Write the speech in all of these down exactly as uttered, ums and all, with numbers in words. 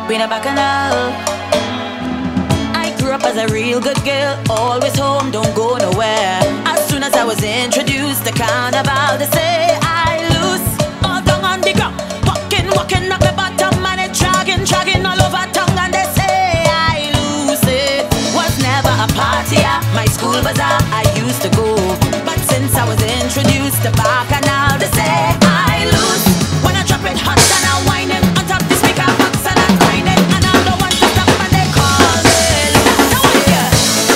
we no bacchanal. I grew up as a real good girl, always home, don't go nowhere. As soon as I was introduced to carnival, they say I loose, all down on the ground, walking, walking up the bottom, and it dragging, dragging all over tongue, and they say I lose it. Was never a party at my school bazaar I used to go, but since I was introduced to bacchanal, they say I lose. When I drop it hot and I whine it on top the speaker box and I grind it, and I'm the one to stop and they call me loose. Now I hear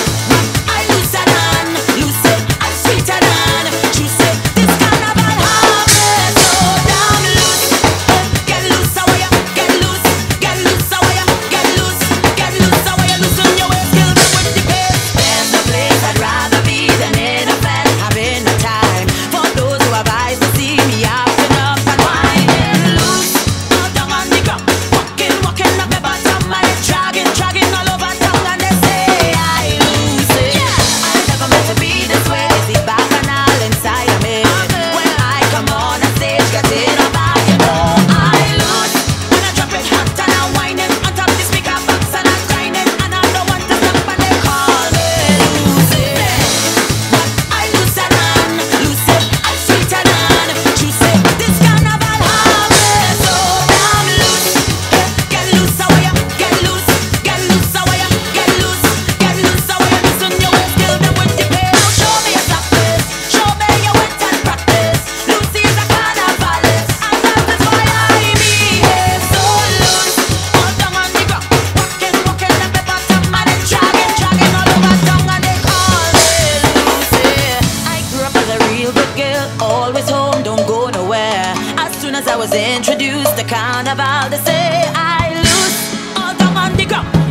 I lose it on, lose it, I'm sweeter than juice it. This carnival have me so damn loose. Get loose, how you get loose, get loose, how you get loose, get loose, how you loosen your waist, kill me with the pace. There's no place I'd rather be than in a bed, having a time for those who have eyes to see me acting up and whining loose. All down on the ground, walking, walking up the bottom, and it's dragging, dragging all over town, and they say I lose it. I never meant to be this way. It's the bacchanal inside of me. When I come on a stage, get it on back, you know I lose. When I drop it hot and I whine it on top the speaker box and I grind it, and I'm the one to stop and they call me lose it. But I lose it on, lose it, I'm sweeter than juice it. This carnival have me so damn loose. Get loose, how you get loose, get loose, how you get loose, get loose, how you loosen your waist, kill them with the pace. Now show me your softness, show me your wit and practice. Lucy is a carnivalist, and that is why I behave so loose. All down on the ground, walking, walking up the bottom, and it's dragging, dragging all over town, and they call me Lucy. I grew up as a real good girl, always home, don't go nowhere. As soon as I was introduced to carnival, they say I lose, all down on the ground.